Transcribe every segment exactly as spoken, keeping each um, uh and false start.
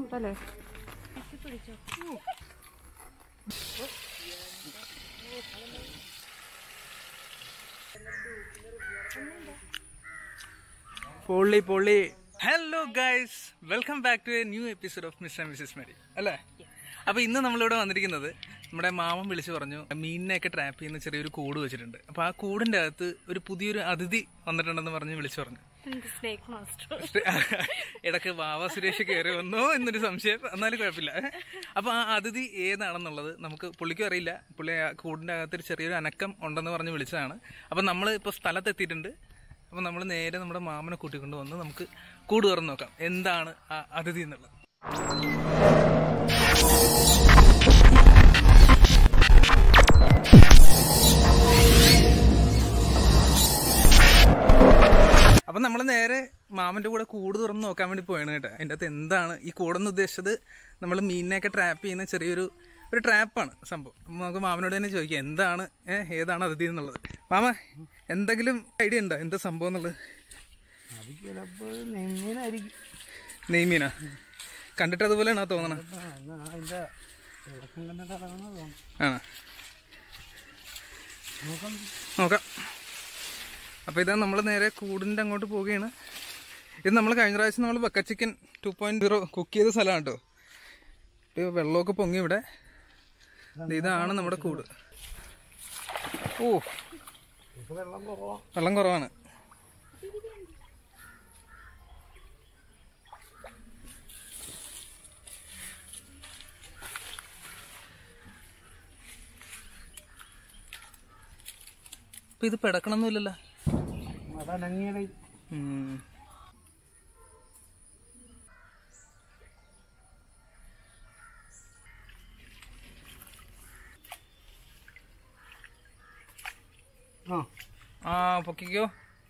ചൂടല്ലേ? പൊള്ളി പൊള്ളി. Hello guys, welcome back to a new episode of mister and missus Mary അല്ലേ? അപ്പോൾ ഇന്ന് നമ്മളിവിടെ വന്നിരിക്കുന്നത്, നമ്മുടെ മാമൻ വിളിച്ചു പറഞ്ഞു മീനിനെയൊക്കെ ട്രാപ്പ് ചെയ്യുന്ന ചെറിയൊരു കൂട് വെച്ചിട്ടുണ്ട്. അപ്പോൾ ആ കൂടിൻ്റെ അകത്ത് ഒരു പുതിയൊരു അതിഥി വന്നിട്ടുണ്ടെന്ന് പറഞ്ഞ് വിളിച്ചു പറഞ്ഞു. ഇടയ്ക്ക് വാവ സുരേഷ് കയറി വന്നോ എന്നൊരു സംശയം, എന്നാലും കുഴപ്പമില്ല. അപ്പോൾ ആ അതിഥി ഏതാണെന്നുള്ളത് നമുക്ക് പുള്ളിക്കും അറിയില്ല. പുള്ളി ആ കൂടിൻ്റെ അകത്തൊരു ചെറിയൊരു അനക്കം ഉണ്ടെന്ന് പറഞ്ഞ് വിളിച്ചതാണ്. അപ്പം നമ്മൾ ഇപ്പോൾ സ്ഥലത്തെത്തിയിട്ടുണ്ട്. അപ്പം നമ്മൾ നേരെ നമ്മുടെ മാമനെ കൂട്ടിക്കൊണ്ട് വന്ന് നമുക്ക് കൂട് തുറന്ന് നോക്കാം എന്താണ് ആ അതിഥി എന്നുള്ളത്. അപ്പം നമ്മൾ നേരെ മാമൻ്റെ കൂടെ കൂട് തുറന്ന് നോക്കാൻ വേണ്ടി പോയാണ് കേട്ടോ. അതിൻ്റെ അകത്ത് എന്താണ് ഈ കൂടെന്ന് ഉദ്ദേശിച്ചത്, നമ്മൾ മീനിനെയൊക്കെ ട്രാപ്പ് ചെയ്യുന്ന ചെറിയൊരു ഒരു ട്രാപ്പാണ് സംഭവം. നമുക്ക് മാമനോട് തന്നെ ചോദിക്കാം എന്താണ് ഏതാണ് അതിഥി എന്നുള്ളത്. മാമ, എന്തെങ്കിലും ഐഡിയ ഉണ്ടോ എന്താ സംഭവം എന്നുള്ളത്? നെയ്മീനാ? കണ്ടിട്ട് അതുപോലെയാണോ തോന്നണത്? ആണോ? നോക്കാം. അപ്പോൾ ഇതാ നമ്മൾ നേരെ കൂടിൻ്റെ അങ്ങോട്ട് പോവുകയാണ്. ഇത് നമ്മൾ കഴിഞ്ഞ പ്രാവശ്യം നമ്മൾ ബക്ക chicken two point zero cook ചെയ്ത സ്ഥലമാണ് കേട്ടോ. ഇപ്പോൾ വെള്ളമൊക്കെ പൊങ്ങി ഇവിടെ. ഇതാണ് നമ്മുടെ കൂട്. ഓ, വെള്ളം കുറവാണ്. ഇപ്പൊ ഇത് പെടക്കണമെന്നില്ലല്ലോ. ആ പൊക്കിക്കോ.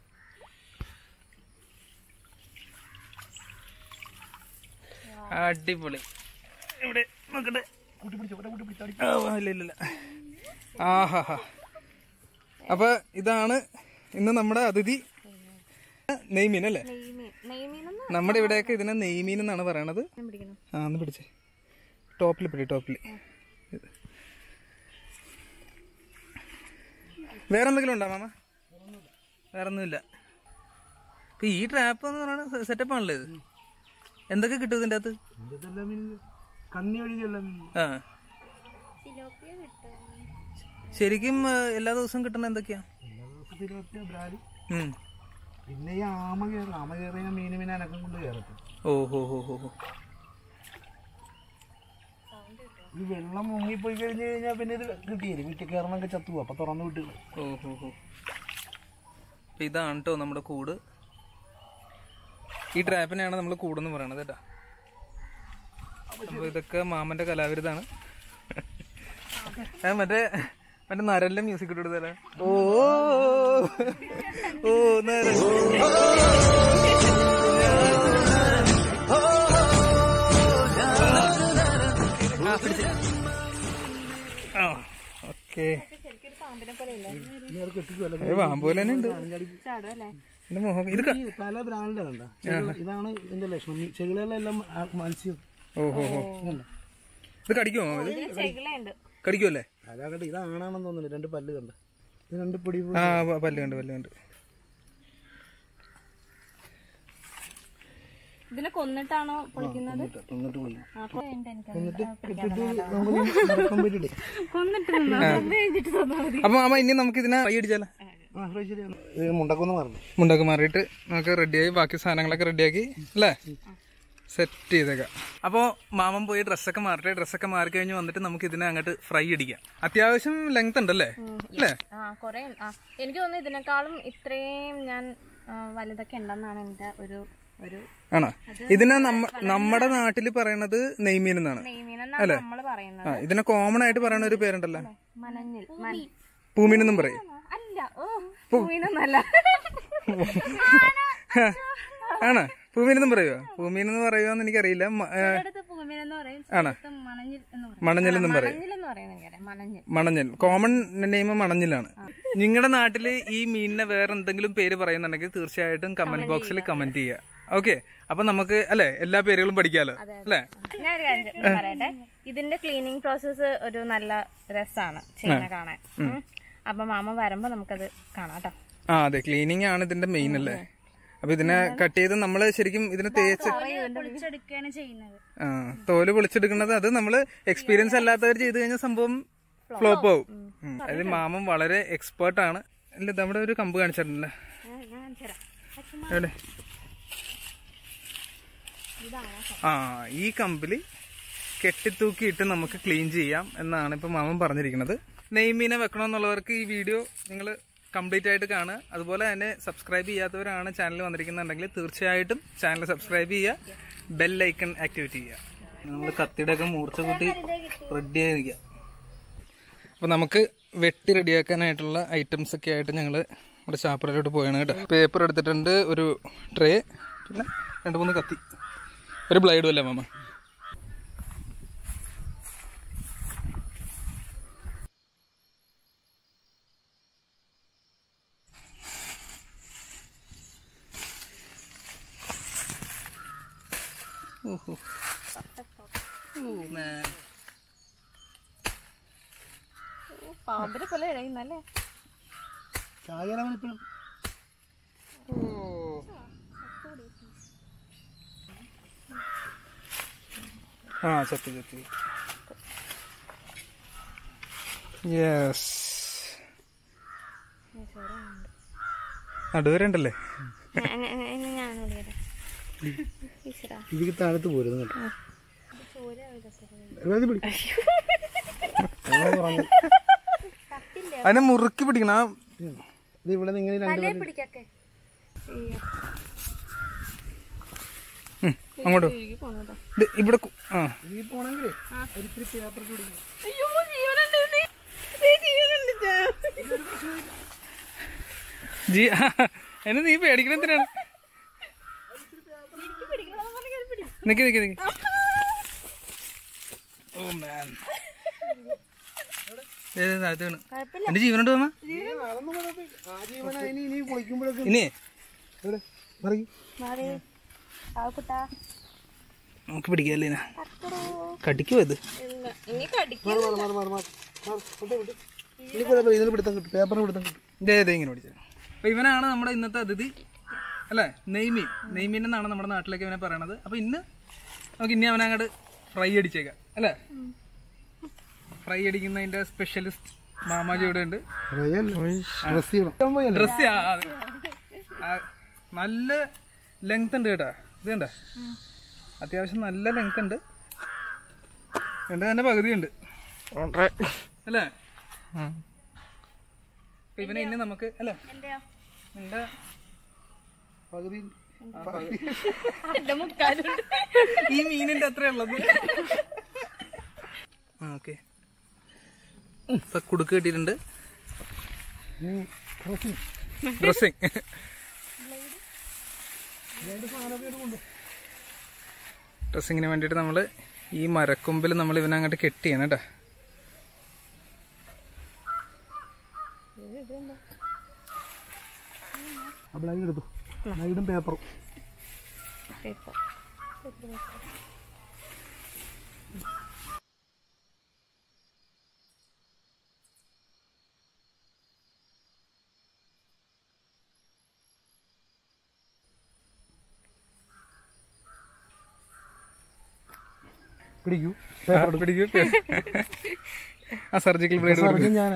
അടിപൊളി. ഇവിടെ നോക്കട്ടെ. ഇല്ല ഇല്ല. ആഹാ ഹാ. അപ്പൊ ഇതാണ് ഇന്ന് നമ്മുടെ അതിഥി നെയ്മീൻ അല്ലേ? നമ്മുടെ ഇവിടെയൊക്കെ ഇതിനെ നെയ്മീൻ എന്നാണ് പറയണത്. ആ ഒന്ന് പിടിച്ചേ. ടോപ്പിൽ പിടി, ടോപ്പിൽ. വേറെ എന്തെങ്കിലും ഉണ്ടോ മാമ? വേറെ ഒന്നുമില്ല. ഇപ്പൊ ഈ ട്രാപ്പ് എന്ന് പറയുന്നത് സെറ്റപ്പ് ആണല്ലോ ഇത്. എന്തൊക്കെ കിട്ടും ഇതിന്റെ അകത്ത്? ആ ശരിക്കും എല്ലാ ദിവസവും കിട്ടുന്ന എന്തൊക്കെയാ? പിന്നെ ഈ ആമ കയറും. ആമ കയറിയ മീൻ മീൻ അനക്കം കൊണ്ട് കയറട്ടെ. ഓ ഹോ ഹോ ഹോ ഹോ. ഈ വെള്ളം മുങ്ങിപ്പോയി കഴിഞ്ഞ് കഴിഞ്ഞാൽ പിന്നെ ഇത് കിട്ടിയില്ല. വീട്ടിൽ കയറണൊക്കെ ചത്തു പോകും. അപ്പൊ തുറന്നു വിട്ടു. ഓ ഹോ ഹോ. അപ്പൊ ഇതാണ് കേട്ടോ നമ്മുടെ കൂട്. ഈ ട്രാപ്പിനെയാണ് നമ്മൾ കൂടെന്ന് പറയണത് കേട്ടാ. അപ്പൊ ഇതൊക്കെ മാമന്റെ കലാവിരുതാണ്. മറ്റേ മറ്റേ നരലിന്റെ മ്യൂസിക് ഇട്ട് കൊടുത്തല്ലേ. ഓ ഓ നരൽ. ഓക്കെ, പാമ്പോലെ തന്നെ ഉണ്ട്. പല ബ്രാൻഡാണ്. ഇതാണ് ഇതിന്റെ ലക്ഷണം. ചെകിളെല്ലാം മത്സ്യം. ഓഹോ ഹോ. ഇത് കടിക്കുമോ? കടിക്കുമല്ലേ? അതാകട്ടെ. ഇതാണെന്ന് തോന്നുന്നു. രണ്ട് പല്ല് കണ്ട. ഇത് രണ്ട് പൊടി. ആ പല്ല് കണ്ട്, പല്ല് കണ്ട്. ഇതിനെ കൊന്നിട്ടാണോ പൊളിക്കുന്നത്? അപ്പൊ മാമ ഇനി നമുക്ക് ഇതിനെ ഫ്രൈ അടിച്ചാലോ? മുണ്ടക്കൊന്ന് മാറി മുണ്ടൊക്കെ മാറിയിട്ട് നമുക്ക് റെഡിയായി ബാക്കി സാധനങ്ങളൊക്കെ റെഡിയാക്കി അല്ലേ സെറ്റ് ചെയ്തേക്കാം. അപ്പോൾ മാമൻ പോയി ഡ്രസ്സൊക്കെ മാറട്ടെ. ഡ്രസ്സൊക്കെ മാറി കഴിഞ്ഞ് വന്നിട്ട് നമുക്ക് ഇതിനെ അങ്ങോട്ട് ഫ്രൈ അടിക്കാം. അത്യാവശ്യം ലെങ്ത് ഉണ്ടല്ലേ അല്ലേ? എനിക്ക് തോന്നുന്നു ഇതിനേക്കാളും ഇത്രയും ഞാൻ വലുതൊക്കെ ഉണ്ടെന്നാണ് എന്റെ ഒരു ഒരു ആണോ? ഇതിനെ നമ്മുടെ നാട്ടില് പറയണത് നെയ്മീൻ എന്നാണ് അല്ലേ? ആ, ഇതിനെ കോമൺ ആയിട്ട് പറയണ ഒരു പേരുണ്ടല്ലോ, പൂമീൻ എന്നും പറയും. ആണോ? പൂമീൻ എന്നും പറയുവോ? പൂമീൻ എന്ന് പറയുവോന്ന് എനിക്കറിയില്ല. ആണോ? മണഞ്ഞൽ എന്നും പറയും. മണഞ്ഞൽ കോമൺ നെയിം മണഞ്ഞിലാണ്. നിങ്ങളുടെ നാട്ടില് ഈ മീനിനെ വേറെ എന്തെങ്കിലും പേര് പറയുന്നുണ്ടെങ്കിൽ തീർച്ചയായിട്ടും കമന്റ് ബോക്സിൽ കമന്റ് ചെയ്യുക. ഓക്കെ, അപ്പൊ നമുക്ക് അല്ലെ എല്ലാ പേരുകളും പഠിക്കാലോ അല്ലെ. ഞാനൊരു കാര്യം പറയട്ടെ, ഇതിന്റെ ക്ലീനിങ് പ്രോസസ്സ് ഒരു നല്ല രസമാണ് ചെയ്യുന്ന കാണാൻ. അപ്പൊ മാമ വരുമ്പോ നമുക്കത് കാണാം കേട്ടോ. ആ അതെ, ക്ലീനിങ് ആണ് ഇതിന്റെ മെയിൻ അല്ലേ. അപ്പൊ ഇതിനെ കട്ട് ചെയ്ത് നമ്മള് ശരിക്കും ഇതിനെ തേച്ച് ആ തോല് പൊളിച്ചെടുക്കുന്നത്, അത് നമ്മള് എക്സ്പീരിയൻസ് അല്ലാത്തവർ ചെയ്ത് കഴിഞ്ഞാൽ സംഭവം ഫ്ലോപ്പ് ആവും. അതിൽ മാമൻ വളരെ എക്സ്പേർട്ട് ആണ്. അല്ല, നമ്മുടെ ഒരു കമ്പ് കാണിച്ചിട്ടുണ്ടല്ലേ എവിടെ? ആ ഈ കമ്പില് കെട്ടിത്തൂക്കിയിട്ട് നമുക്ക് ക്ലീൻ ചെയ്യാം എന്നാണ് ഇപ്പൊ മാമൻ പറഞ്ഞിരിക്കുന്നത്. നെയ്മീനെ വെക്കണമെന്നുള്ളവർക്ക് ഈ വീഡിയോ നിങ്ങൾ കംപ്ലീറ്റ് ആയിട്ട് കാണുക. അതുപോലെ തന്നെ സബ്സ്ക്രൈബ് ചെയ്യാത്തവരാണ് ചാനൽ വന്നിരിക്കുന്നുണ്ടെങ്കിൽ തീർച്ചയായിട്ടും ചാനൽ സബ്സ്ക്രൈബ് ചെയ്യുക, ബെൽ ഐക്കൺ ആക്ടിവേറ്റ് ചെയ്യുക. നമ്മൾ കത്തിയുടെ ഒക്കെ മൂർച്ച കൂട്ടി റെഡി ആയി നിൽക്കുക. അപ്പോൾ നമുക്ക് വെട്ടി റെഡിയാക്കാനായിട്ടുള്ള ഐറ്റംസ് ഒക്കെ ആയിട്ട് ഞങ്ങൾ നമ്മുടെ ചാപ്പറയിലോട്ട് പോയാണ് കേട്ടോ. പേപ്പർ എടുത്തിട്ടുണ്ട്, ഒരു ട്രേ, പിന്നെ രണ്ട് മൂന്ന് കത്തി, ഒരു ബ്ലേഡും അല്ലേ മാമ. ഓഹോ പാമ്പിനെ പോലെ ഇഴയുന്നല്ലേ. ആ ചത്തി ചത്തി. യെസ്, നടുവരെ ഉണ്ടല്ലേ. ഇതിക്ക് താഴത്ത് പോരുന്നു കേട്ടോ. അതിനെ മുറുക്കി പിടിക്കണ. ഇത് ഇവിടെ ഇങ്ങനെ രണ്ട് അങ്ങോട്ട് ഇവിടെ ആ പോണെങ്കിലേ ജി എന്നെ നീ പേടിക്കണ എന്തിനാണ്? നിക്ക് നിക്ക് നിക്ക്. ഓ മാൻ, എന്റെ ജീവനുണ്ട് മാമ. ഇനി നമുക്ക് പിടിക്കാല്ലേ, കടിക്കുവോ ഇത്? ഇതേതേ ഇങ്ങനെ പിടിച്ചത്. അപ്പൊ ഇവനാണ് നമ്മുടെ ഇന്നത്തെ അതിഥി അല്ലേ, നെയ്മീൻ. നെയ്മീൻ എന്നാണ് നമ്മുടെ നാട്ടിലേക്ക് ഇവനെ പറയണത്. അപ്പൊ ഇന്ന് നമുക്ക് ഇനി അവനെ അങ്ങോട്ട് ഫ്രൈ അടിച്ചേക്കാം അല്ലേ. ഫ്രൈ അടിക്കുന്നതിന്റെ സ്പെഷ്യലിസ്റ്റ് മാമാജി ഇവിടെ ഉണ്ട്. ഡ്രസ് നല്ല ലെങ്ത് ഉണ്ട് കേട്ടാ. ഇത് കണ്ട, അത്യാവശ്യം നല്ല ലെങ്ത് ഉണ്ട്. എന്റെ തന്നെ പകുതി ഉണ്ട് അല്ലേ. ഇവനെ ഇനി നമുക്ക് അല്ലേ എന്റെ പകുതി ഈ മീനിന്റെ അത്രയുള്ളത്. ഓക്കെ, ഇപ്പൊ കുടുക്ക് കിട്ടിയിട്ടുണ്ട്. ഡ്രസ്സിങ് ഡ്രസ്സിങ്ങിന് വേണ്ടിയിട്ട് നമ്മൾ ഈ മരക്കൊമ്പിൽ നമ്മൾ ഇവനെ അങ്ങോട്ട് കെട്ടിയാണ് കേട്ടോ. എടുത്തു ലൈഡും പേപ്പറും. പിടിക്കൂ പിടിക്കൂ. ആ സർജിക്കൽ ബ്ലേഡ് ഞാൻ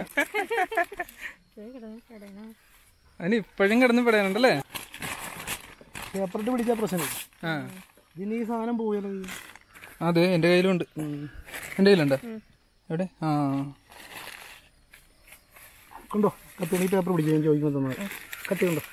അതിന് ഇപ്പോഴും കിടന്ന് പെടാനുണ്ടല്ലേ. പേപ്പറിട്ട് പിടിച്ചാൽ പ്രശ്നം. ആ ഇതിന് ഈ സാധനം പോയല്ലോ. അതെ, എൻ്റെ കയ്യിലുണ്ട്. എൻ്റെ കയ്യിലുണ്ടോ? എവിടെ? ആ കൊണ്ടോ കത്തി. ഈ പേപ്പർ പിടിച്ച് ഞാൻ ചോദിക്കുമ്പോൾ തന്നാൽ കത്തി കൊണ്ടോ.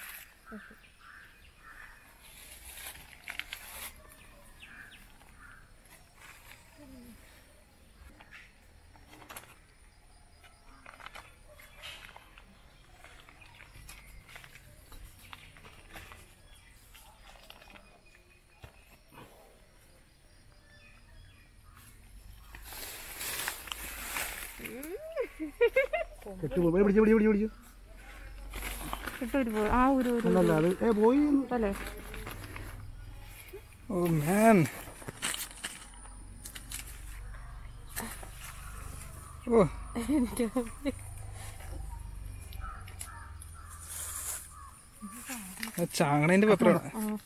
പിടിച്ചു പിടിച്ചു പിടിച്ചു പിടിച്ചു. അല്ല അത് ഏ പോയി അല്ലേ. ഓ മാൻ. ഓ ചാങ്ങണേന്റെ പേപ്പറാണ്.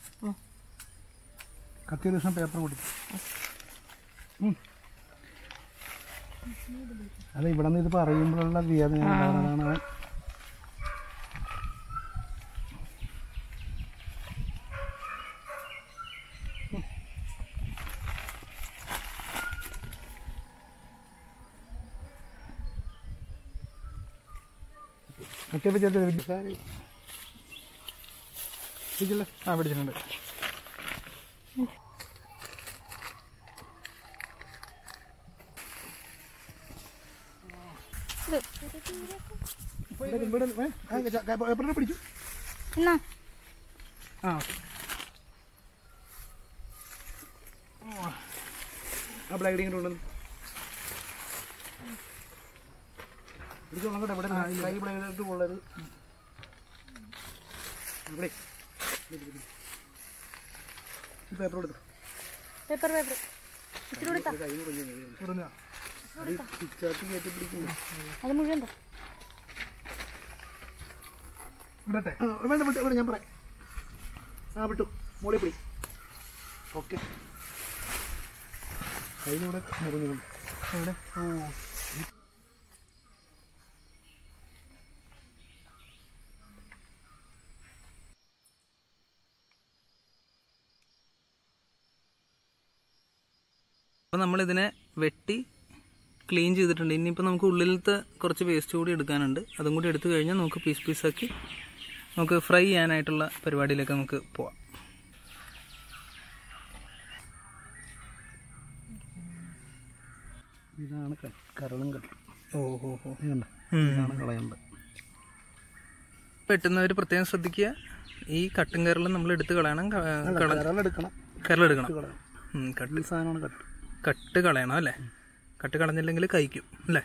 കത്തി ദിവസം പേപ്പർ കൊടുത്തു. അല്ല ഇവിടെ നിന്ന് ഇത് പറയുമ്പോഴുള്ള വേദന അതാണ്. മറ്റേ ആ പിടിച്ചിട്ടുണ്ട്. പിടിച്ചു. ആ ആ ബ്ലാക്ക് ഇങ്ങനെ ഉണ്ടെന്ന് പിടിച്ചു നോക്കട്ടെ. ഇവിടെ കൈ ബ്ലേഡ് കൊള്ളരുത്. ഇവിടെ പേപ്പർ കൊടുത്തു. പേപ്പർ പേപ്പർ അത് മുഴുവൻ വേണ്ട വിട്ടു ഇവിടെ ഞാൻ പറയാം. ആ വിട്ടു മോളി പിടി. ഓക്കെ കയ്യിലൂടെ മുറിഞ്ഞു. ഇവിടെ ഓ അപ്പോൾ നമ്മളിതിനെ വെട്ടി ക്ലീൻ ചെയ്തിട്ടുണ്ട്. ഇനിയിപ്പോൾ നമുക്ക് ഉള്ളിലത്തെ കുറച്ച് വേസ്റ്റ് കൂടി എടുക്കാനുണ്ട്. അതും കൂടി എടുത്തു കഴിഞ്ഞാൽ നമുക്ക് പീസ് പീസാക്കി നമുക്ക് ഫ്രൈ ചെയ്യാനായിട്ടുള്ള പരിപാടിയിലേക്ക് നമുക്ക് പോവാം. ഇതാണ് കരളും കട്ടും. ഓ ഹോ ഹോ ഇതാണ് കളയേണ്ടത്. വെട്ടുന്നവർ പ്രത്യേകം ശ്രദ്ധിക്കുക. ഈ കട്ടും കരളും നമ്മൾ എടുത്ത് കളയണം. കരളെടുക്കണം. കരളെടുക്കണം. കട്ട് സാധനമാണ് കട്ട്. കട്ട് കളയണം അല്ലേ? കട്ട് കളഞ്ഞില്ലെങ്കിൽ കഴിക്കും അല്ലേ?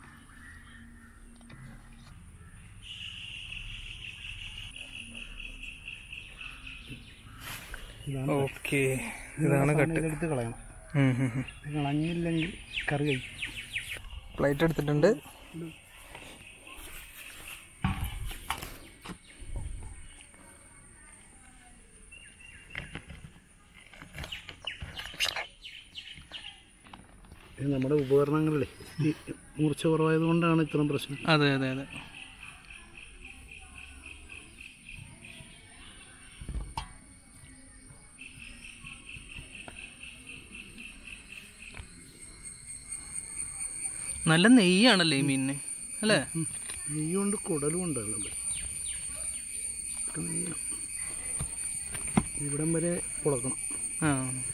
ഓക്കെ ഇതാണ് കട്ട്. എടുത്ത് കളയണം. കളഞ്ഞില്ലെങ്കിൽ കറി കഴിക്കും. പ്ലേറ്റ് എടുത്തിട്ടുണ്ട്. നമ്മുടെ ഉപകരണങ്ങളിലെ ഈ മൂർച്ച കുറവായത് കൊണ്ടാണ് ഇത്രയും പ്രശ്നം. അതെ അതെ അതെ. നല്ല നെയ്യാണല്ലേ ഈ മീനിന് അല്ലേ? നെയ്യുണ്ട് കുടലും ഉണ്ട്. ഇവിടം വരെ പുളക്കണം. ആ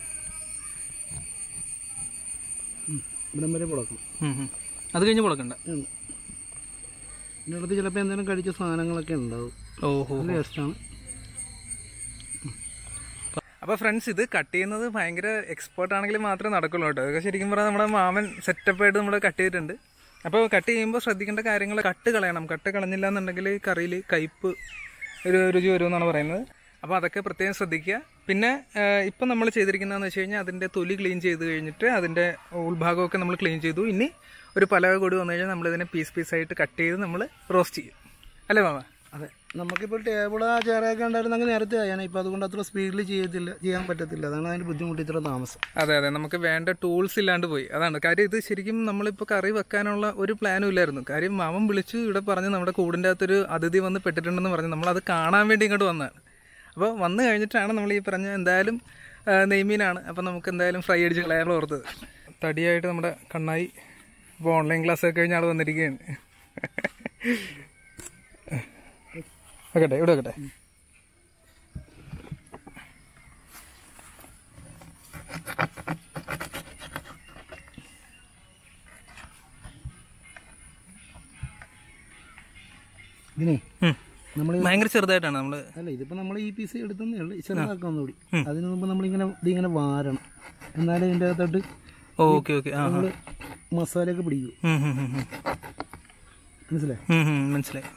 ഇവിടം വരെ പുളക്കണം. അത് കഴിഞ്ഞ് പുളക്കണ്ട. ഇതിനടുത്ത് ചിലപ്പോൾ എന്തെങ്കിലും കഴിച്ച സാധനങ്ങളൊക്കെ ഉണ്ടാവും. ഓഹോ ടേസ്റ്റാണ്. അപ്പോൾ ഫ്രണ്ട്സ്, ഇത് കട്ട് ചെയ്യുന്നത് ഭയങ്കര എക്സ്പേർട്ട് ആണെങ്കിൽ മാത്രമേ നടക്കുള്ളൂ കേട്ടോ. അതൊക്കെ ശരിക്കും പറഞ്ഞാൽ നമ്മുടെ മാമൻ സെറ്റപ്പായിട്ട് നമ്മൾ കട്ട് ചെയ്തിട്ടുണ്ട്. അപ്പോൾ കട്ട് ചെയ്യുമ്പോൾ ശ്രദ്ധിക്കേണ്ട കാര്യങ്ങൾ, കട്ട് കളയണം. കട്ട് കളഞ്ഞില്ല എന്നുണ്ടെങ്കിൽ കറിയിൽ കയ്പ്പ് ഒരു രുചി വരുമെന്നാണ് പറയുന്നത്. അപ്പോൾ അതൊക്കെ പ്രത്യേകം ശ്രദ്ധിക്കുക. പിന്നെ ഇപ്പം നമ്മൾ ചെയ്തിരിക്കുന്നതെന്ന് വെച്ച് കഴിഞ്ഞാൽ അതിൻ്റെ തൊലി ക്ലീൻ ചെയ്ത് കഴിഞ്ഞിട്ട് അതിൻ്റെ ഉൾഭാഗമൊക്കെ നമ്മൾ ക്ലീൻ ചെയ്തു. ഇനി ഒരു പലക കൂടി വന്നു കഴിഞ്ഞാൽ നമ്മളിതിനെ പീസ് പീസായിട്ട് കട്ട് ചെയ്ത് നമ്മൾ റോസ്റ്റ് ചെയ്യും അല്ലേ മാമ? അതെ. നമുക്കിപ്പോൾ ടേബിൾ ആ ചെയറൊക്കെ ഉണ്ടായിരുന്നെങ്കിൽ നേരത്തെ ചെയ്യാൻ. ഇപ്പോൾ അതുകൊണ്ട് അത്ര സ്പീഡിൽ ചെയ്യത്തില്ല, ചെയ്യാൻ പറ്റത്തില്ല. അതാണ് അതിൻ്റെ ബുദ്ധിമുട്ട്, ഇത്ര താമസം. അതെ അതെ, നമുക്ക് വേണ്ട ടൂൾസ് ഇല്ലാണ്ട് പോയി. അതാണ് കാര്യം. ഇത് ശരിക്കും നമ്മളിപ്പോൾ കറി വെക്കാനുള്ള ഒരു പ്ലാനും ഇല്ലായിരുന്നു. കാര്യം മാമൻ വിളിച്ചു ഇവിടെ പറഞ്ഞ് നമ്മുടെ കൂടിൻ്റെ അകത്തൊരു അതിഥി വന്ന് പെട്ടിട്ടുണ്ടെന്ന് പറഞ്ഞ് നമ്മളത് കാണാൻ വേണ്ടി ഇങ്ങോട്ട് വന്നതാണ്. അപ്പോൾ വന്നു കഴിഞ്ഞിട്ടാണ് നമ്മൾ ഈ പറഞ്ഞ എന്തായാലും നെയ്മീനാണ്. അപ്പോൾ നമുക്ക് എന്തായാലും ഫ്രൈ അടിച്ച് കളയാനുള്ള ഓർത്തത്. തടിയായിട്ട് നമ്മുടെ കണ്ണായി ഇപ്പോൾ ഓൺലൈൻ ക്ലാസ്സൊക്കെ കഴിഞ്ഞ ആൾ വന്നിരിക്കുകയാണ്. വെക്കട്ടെ, ഇവിടെ വെക്കട്ടെ. ഇതിനെ നമ്മൾ ഭയങ്കര ചെറുതായിട്ടാണ് നമ്മൾ. അല്ല, ഇതിപ്പോൾ നമ്മൾ ഈ പീസ് എടുത്തേ ഉള്ളൂ. ചെറുതാക്കാൻ കൂടി. അതിന് മുമ്പ് നമ്മളിങ്ങനെ ഇതിങ്ങനെ വാരണം. എന്നാലും ഇതിൻ്റെ അകത്തോട്ട് ഓക്കെ ഓക്കെ നമ്മൾ മസാലയൊക്കെ പിടിക്കും. മനസ്സിലായി? മനസ്സിലായി.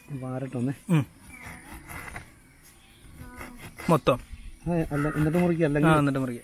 വാരട്ടൊന്നേ മൊത്തം അല്ല എന്നിട്ട് മുറിക്കുക ആ അല്ലെങ്കിൽ എന്നിട്ട് മുറിക്കുക.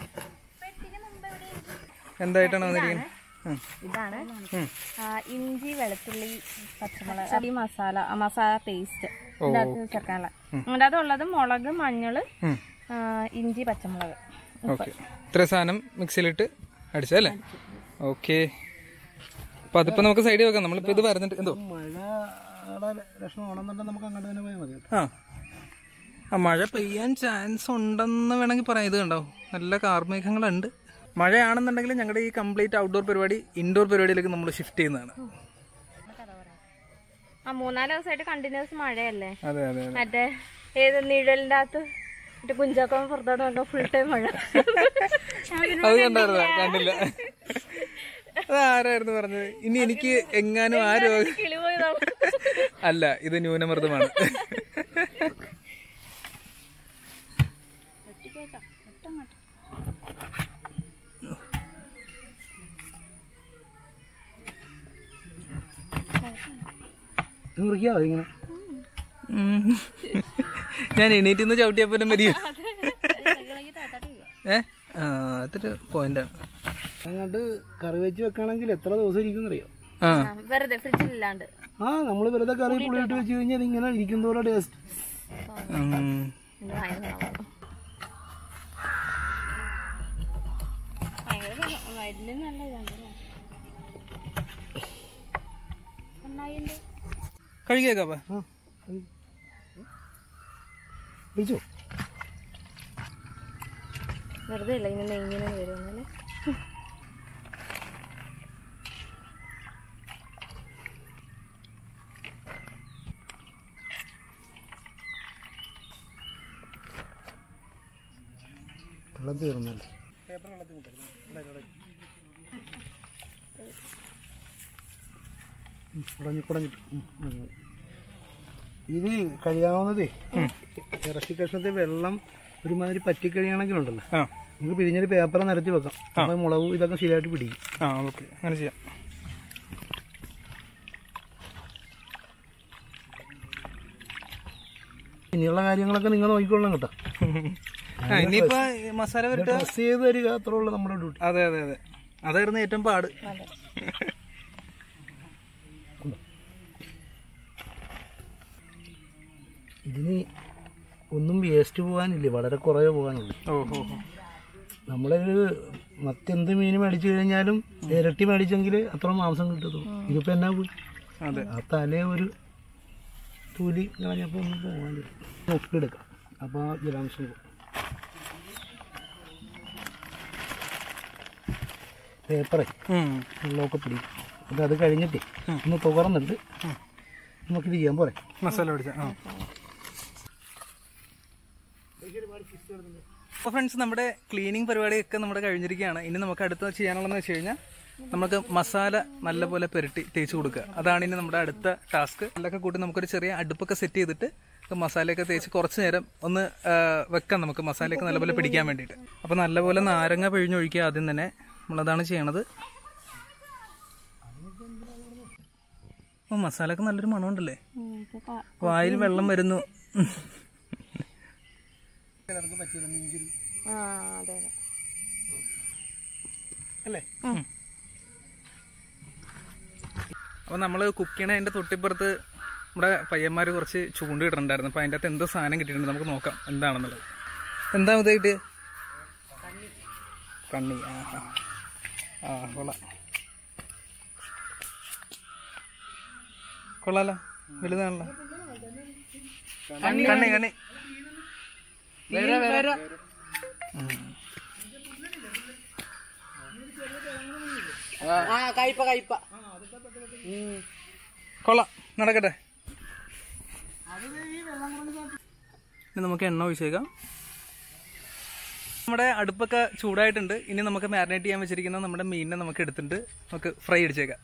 എന്തായിട്ടാണ് വന്നിരിക്കുന്നത്? ഇതാണ് ആ, ഇഞ്ചി വെളുത്തുള്ളി പച്ചമുളക് ഈ മസാല ആ മസാല പേസ്റ്റ് ഇതിനകത്ത് ചേർക്കാനുള്ള. അതിൻ്റെ അതുള്ളത് മുളക് മഞ്ഞള് ആ, ഇഞ്ചി പച്ചമുളക്. ഓക്കെ, ഇത്ര സാധനം മിക്സിയിലിട്ട് അടിച്ചല്ലേ? ഓക്കെ, അപ്പൊ അതിപ്പോ നമുക്ക് സൈഡിൽ വെക്കാം. നമ്മളിപ്പോ ഇത് വരുന്നുണ്ട് എന്തോ മഴയുടെ ലക്ഷണം ആണെന്നുണ്ടെങ്കിൽ നമുക്ക് അങ്ങോട്ട് തന്നെ പോയാൽ മതി. ആ ആ മഴ പെയ്യാൻ ചാൻസ് ഉണ്ടെന്ന് വേണമെങ്കിൽ പറയാം. ഇത് കണ്ടോ, നല്ല കാർമേഘങ്ങളുണ്ട്. മഴയാണെന്നുണ്ടെങ്കിൽ ഞങ്ങളുടെ ഈ കംപ്ലീറ്റ് ഔട്ട്ഡോർ പരിപാടി ഇൻഡോർ പരിപാടിയിലേക്ക് നമ്മൾ ഷിഫ്റ്റ് ചെയ്യുന്നതാണ്. ആ മൂന്നാല് ദിവസമായിട്ട് കണ്ടിന്യൂസ് മഴയല്ലേ? അതെ അതെ മറ്റേ ഏത് നിഴലിന്റെ അകത്ത് മറ്റേ കുഞ്ചാക്കോ പുറത്തോട്ട് നോക്കാം, ഫുൾ ടൈം മഴ. അത് കണ്ടായിരുന്നോ? കണ്ടില്ല. അത് ആരായിരുന്നു പറഞ്ഞത്? ഇനി എനിക്ക് എങ്ങാനും ആ രോഗം അല്ല, ഇത് ന്യൂനമർദ്ദമാണ്. മുറിക്കാവോ ഇങ്ങനെ? ഞാൻ എണീറ്റ് നിന്ന് ചവിട്ടിയപ്പോലും മതിയോ? ഏ ആ അതൊരു പോയിന്റാണ്. അങ്ങോട്ട് കറി വെച്ച് വെക്കണമെങ്കിൽ എത്ര ദിവസം ഇരിക്കും അറിയോ? ആ വെറുതെ ഫ്രിഡ്ജിലില്ലാണ്ട്. ആ നമ്മള് വെറുതെ കറി പുളിയിട്ട് വെച്ച് കഴിഞ്ഞാൽ ഇങ്ങനെ ഇരിക്കുന്നതോടെ ടേസ്റ്റ്. കഴുകിയേക്കാ വിളിച്ചോ? വെറുതെ ഇല്ല ഇങ്ങനെ ഇങ്ങനെ വരുന്നല്ലേ. വെള്ളം തീർന്നല്ലേ? കുടഞ്ഞു കുടഞ്ഞിട്ട് ഇത് കഴിയാവുന്നതേ ഇറച്ചി കഷ്ണത്തിൽ വെള്ളം ഒരുമാതിരി പറ്റിക്കഴിയണമെങ്കിലുണ്ടല്ലോ, നമുക്ക് പിരിഞ്ഞൊരു പേപ്പർ നിരത്തി വെക്കാം. അപ്പൊ മുളക് ഇതൊക്കെ ശരിയായിട്ട് പിടിക്കും. ആ ഓക്കെ, അങ്ങനെ ചെയ്യാം. ഇനിയുള്ള കാര്യങ്ങളൊക്കെ നിങ്ങൾ നോക്കിക്കൊള്ളണം കേട്ടോ. ഇനിയിപ്പോ മസാല ഡ്രസ് ചെയ്ത് തരിക, അത്രേ ഉള്ളൂ നമ്മുടെ ഡ്യൂട്ടി. അതെ അതെ അതെ, അതായിരുന്നു ഏറ്റവും പാട്. ഇതിന് ഒന്നും വേസ്റ്റ് പോകാനില്ലേ, വളരെ കുറേ പോകാനുള്ളൂ. ഓഹോ, നമ്മളൊരു മറ്റെന്ത് മീൻ മേടിച്ചു കഴിഞ്ഞാലും ഇരട്ടി മേടിച്ചെങ്കിൽ അത്ര മാംസം കിട്ടത്തുള്ളൂ. ഇതിപ്പോ എന്നാ പോയി ആ തലേ ഒരു തൂലി കളഞ്ഞപ്പോൾ ഒന്നും പോകാനില്ല. നോക്കിയെടുക്കാം, അപ്പോൾ ആ ജലാംശം പോകും. പേപ്പറേ വെള്ളമൊക്കെ പിടിക്കും. അപ്പം അത് കഴിഞ്ഞിട്ട് ഒന്ന് തുറന്നിട്ട് നമുക്കിത് ചെയ്യാൻ പോരെ മസാല പിടിച്ച. അപ്പോൾ ഫ്രണ്ട്സ്, നമ്മുടെ ക്ലീനിങ് പരിപാടിയൊക്കെ നമ്മുടെ കഴിഞ്ഞിരിക്കുകയാണ്. ഇനി നമുക്ക് അടുത്ത ചെയ്യാനുള്ളതെന്ന് വെച്ച് കഴിഞ്ഞാൽ നമുക്ക് മസാല നല്ലപോലെ പുരട്ടി തേച്ച് കൊടുക്കുക. അതാണ് ഇനി നമ്മുടെ അടുത്ത ടാസ്ക്. എല്ലൊക്കെ കൂട്ടി നമുക്കൊരു ചെറിയ അടുപ്പൊക്കെ സെറ്റ് ചെയ്തിട്ട് മസാലയൊക്കെ തേച്ച് കുറച്ച് നേരം ഒന്ന് വെക്കാം, നമുക്ക് മസാലയൊക്കെ നല്ലപോലെ പിടിക്കാൻ വേണ്ടിയിട്ട്. അപ്പോൾ നല്ലപോലെ നാരങ്ങ പിഴിഞ്ഞൊഴിക്കുക ആദ്യം തന്നെ. നമ്മളതാണ് ചെയ്യണത്. ഓ മസാലയൊക്കെ നല്ലൊരു മണമുണ്ടല്ലേ, വായിൽ വെള്ളം വരുന്നു. അല്ലേ? അപ്പൊ നമ്മള് കുക്ക് ചെയ്യണ അതിന്റെ തൊട്ടിപ്പുറത്ത് നമ്മുടെ പയ്യന്മാര് കുറച്ച് ചൂണ്ട് കിട്ടുന്നുണ്ടായിരുന്നു. അപ്പൊ അതിന്റെ അകത്ത് എന്തോ സാധനം കിട്ടിയിട്ടുണ്ട്, നമുക്ക് നോക്കാം എന്താണെന്നുള്ളത്. എന്താ ഇതായിട്ട്? കണ്ണി. ആ ആ കൊള്ളാം, കൊള്ളാലോ, വലുതാണല്ലോ. കണ്ണി കണ്ണി കണ്ണി കൊള്ളാം, നടക്കട്ടെ. ഇനി നമുക്ക് എണ്ണ ഒഴിച്ചേക്കാം. നമ്മുടെ അടുപ്പൊക്കെ ചൂടായിട്ടുണ്ട്. ഇനി നമുക്ക് മാരിനേറ്റ് ചെയ്യാൻ വെച്ചിരിക്കുന്ന നമ്മുടെ മീനിനെ നമുക്ക് എടുത്തിട്ട് നമുക്ക് ഫ്രൈ അടിച്ചേക്കാം.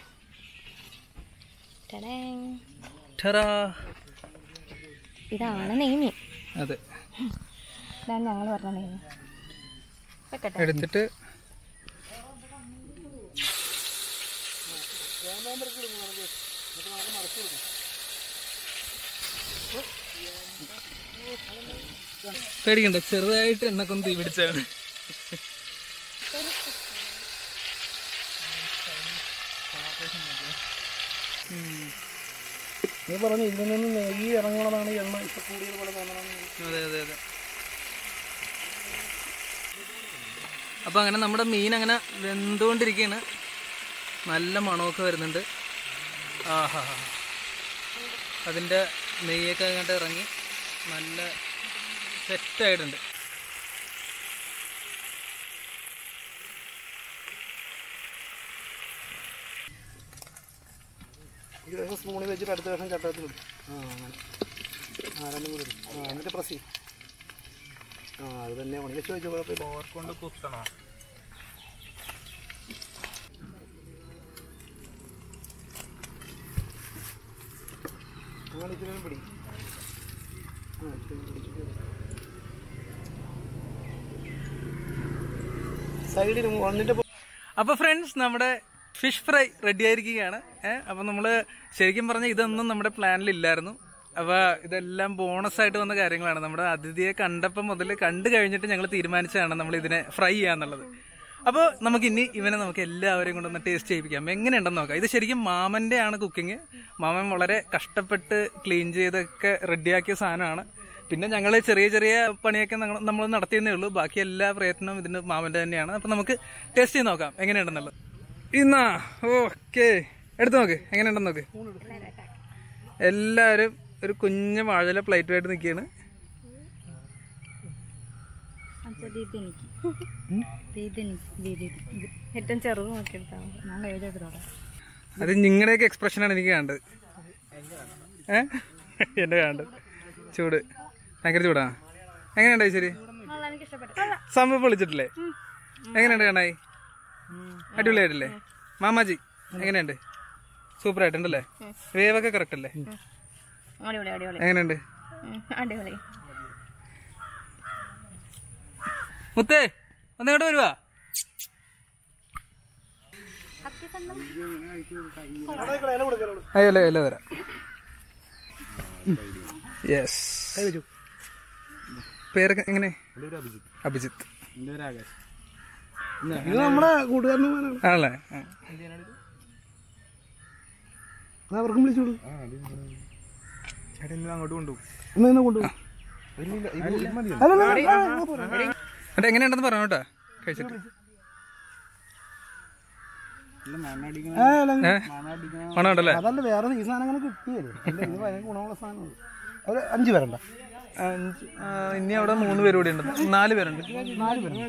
ഇതാണ് നെയ്മീൻ. അതെ, ഇതാണ് ഞങ്ങൾ പറഞ്ഞ നെയ്മീൻ. എടുത്തിട്ട് പേടിക്കണ്ട, ചെറുതായിട്ട് എണ്ണക്കൊന്ന് തീ പിടിച്ചാണ്. നീ പറഞ്ഞു ഇതിൽ നിന്ന് നെയ്യ് ഇറങ്ങണതാണ് എണ്ണ ഇപ്പൊ കൂടിയത് പോലെ തോന്നണം. അതെ അതെ അതെ. അപ്പൊ അങ്ങനെ നമ്മുടെ മീൻ അങ്ങനെ വെന്തുകൊണ്ടിരിക്കുകയാണ്. നല്ല മണമൊക്കെ വരുന്നുണ്ട്. ആഹാ, അതിൻ്റെ നെയ്യൊക്കെ അങ്ങോട്ട് ഇറങ്ങി നല്ല സെറ്റായിട്ടുണ്ട്. ഈ ദിവസം സ്പൂണിൽ വെച്ചിട്ട് അടുത്ത ദിവസം ചട്ടത്തിൽ ഇടും. ആ അങ്ങനെ ആ രണ്ടും കൂടി ഇടും. ആ എന്നിട്ട് പ്രസ് ചെയ്യും. ആ അത് തന്നെ ഉണങ്ങി ചോദിച്ചു കുഴപ്പമില്ല. കൊണ്ട് കുത്തണോ? അങ്ങനെ ഇച്ചിരി പിടിക്കും. ആ ഇച്ചിരി പിടിച്ചിട്ട് സൈഡിൽ വന്നിട്ട്. അപ്പൊ ഫ്രണ്ട്സ്, നമ്മുടെ ഫിഷ് ഫ്രൈ റെഡി ആയിരിക്കുകയാണ്. ഏഹ് അപ്പൊ നമ്മള് ശരിക്കും പറഞ്ഞ ഇതൊന്നും നമ്മുടെ പ്ലാനിൽ ഇല്ലായിരുന്നു. അപ്പൊ ഇതെല്ലാം ബോണസ് ആയിട്ട് വന്ന കാര്യങ്ങളാണ്. നമ്മുടെ അതിഥിയെ കണ്ടപ്പം മുതൽ കണ്ടു കഴിഞ്ഞിട്ട് ഞങ്ങൾ തീരുമാനിച്ചതാണ് നമ്മൾ ഇതിനെ ഫ്രൈ ചെയ്യാന്നുള്ളത്. അപ്പോൾ നമുക്ക് ഇനി ഇവനെ നമുക്ക് എല്ലാവരെയും കൊണ്ടൊന്ന് ടേസ്റ്റ് ചെയ്യിപ്പിക്കാം. എങ്ങനെയുണ്ടെന്ന് നോക്കാം. ഇത് ശരിക്കും മാമന്റെ ആണ് കുക്കിംഗ്. മാമൻ വളരെ കഷ്ടപ്പെട്ട് ക്ലീൻ ചെയ്തൊക്കെ റെഡിയാക്കിയ സാധനമാണ്. പിന്നെ ഞങ്ങൾ ചെറിയ ചെറിയ പണിയൊക്കെ നമ്മൾ നടത്തിയെന്നേ ഉള്ളൂ. ബാക്കി എല്ലാ പ്രയത്നവും ഇതിന് മാമന്റെ തന്നെയാണ്. അപ്പൊ നമുക്ക് ടേസ്റ്റ് ചെയ്ത് നോക്കാം എങ്ങനെയുണ്ടെന്നുള്ളത്. ഇന്നാ ഓക്കെ, എടുത്തു നോക്ക് എങ്ങനെയുണ്ടെന്ന് നോക്ക്. എല്ലാവരും ഒരു കുഞ്ഞു വാഴല പ്ലേറ്റുമായിട്ട് നിൽക്കുകയാണ്. ഏറ്റവും ചെറുത് നോക്കിയെടുത്താൽ അത് നിങ്ങളുടെയൊക്കെ എക്സ്പ്രഷനാണ് എനിക്ക് കാണേണ്ടത്. ഏഹ് എന്റെ കാണേണ്ടത്. ചൂട് ഭയങ്കര ചൂടാ. എങ്ങനെയുണ്ടായി? ശരി, സംഭവം പൊളിച്ചിട്ടില്ലേ? എങ്ങനെയുണ്ട് കാണായി? അടിപൊളിയായിട്ടില്ലേ? മാമാജി എങ്ങനെയുണ്ട്? സൂപ്പർ ആയിട്ടുണ്ടല്ലേ? വേവൊക്കെ കറക്റ്റ് അല്ലേ? എങ്ങനെയുണ്ട്? അടിപൊളി. മുത്തേ ഒന്നിങ്ങോട്ട് വരുവാ. അയ്യല്ലേ ഇല തരാം. യെസ്. പേരൊക്കെ എങ്ങനെ? അഭിജിത്ത്. ഇത് നമ്മുടെ കൂട്ടുകാരനാണ് ആണല്ലേ? അവർക്കും വിളിച്ചോളൂ. അങ്ങോട്ട് കൊണ്ടുപോകും. എന്നാ കൊണ്ടുപോകും. എന്നിട്ട് എങ്ങനെയുണ്ടെന്ന് പറഞ്ഞു കേട്ടാ കഴിച്ചിട്ട്. മണമുണ്ടല്ലേ? അതല്ല, വേറെ ഈ സാധനങ്ങൾ കിട്ടിയല്ലേ. ഇത് ഭയങ്കര ഗുണമുള്ള സാധനമാണ്. ഒരു അഞ്ച് പേരുണ്ട. അഞ്ച്. ഇനി അവിടെ മൂന്ന് പേര് കൂടി ഉണ്ട്. നാല് പേരുണ്ട്. നാല് പേരുണ്ട്.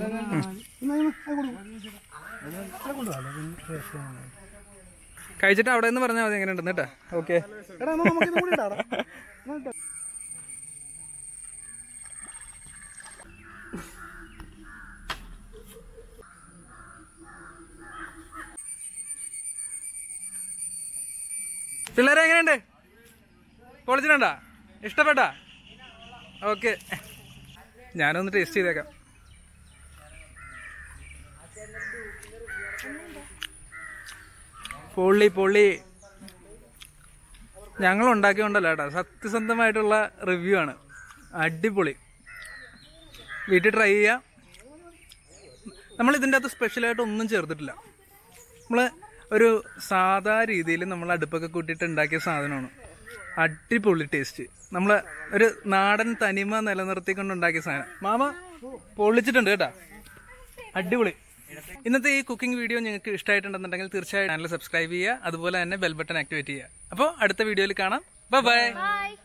കഴിച്ചിട്ട് അവിടെ നിന്ന് പറഞ്ഞാൽ മതി എങ്ങനെയുണ്ടെന്ന് കേട്ടാ. ഓക്കെ. പിള്ളേരെ എങ്ങനെയുണ്ട്? പൊളിച്ചിട്ടുണ്ടാ? ഇഷ്ടപ്പെട്ടാ? ഓക്കെ, ഞാനൊന്ന് ടേസ്റ്റ് ചെയ്തേക്കാം. പൊള്ളി പൊള്ളി. ഞങ്ങൾ ഉണ്ടാക്കിയോണ്ടല്ലോ കേട്ടോ, സത്യസന്ധമായിട്ടുള്ള റിവ്യൂ ആണ്. അടിപൊളി. വീട്ടിൽ ട്രൈ ചെയ്യാം. നമ്മൾ ഇതിൻ്റെ അകത്ത് സ്പെഷ്യലായിട്ട് ഒന്നും ചേർത്തിട്ടില്ല. നമ്മൾ ഒരു സാധാ രീതിയിൽ നമ്മൾ അടുപ്പൊക്കെ കൂട്ടിയിട്ട് ഉണ്ടാക്കിയ സാധനമാണ്. അടിപൊളി ടേസ്റ്റ്. നമ്മൾ ഒരു നാടൻ തനിമ നിലനിർത്തിക്കൊണ്ട് ഉണ്ടാക്കിയ സാധനം. മാമ പൊള്ളിച്ചിട്ടുണ്ട് കേട്ടോ. അടിപൊളി. ഇന്നത്തെ ഈ കുക്കിംഗ് വീഡിയോ നിങ്ങൾക്ക് ഇഷ്ടമായിട്ടുണ്ടെന്നുണ്ടെങ്കിൽ തീർച്ചയായും ചാനൽ സബ്സ്ക്രൈബ് ചെയ്യുക. അതുപോലെ തന്നെ ബെൽ ബട്ടൺ ആക്ടിവേറ്റ് ചെയ്യുക. അപ്പോൾ അടുത്ത വീഡിയോയിൽ കാണാം. Bye by.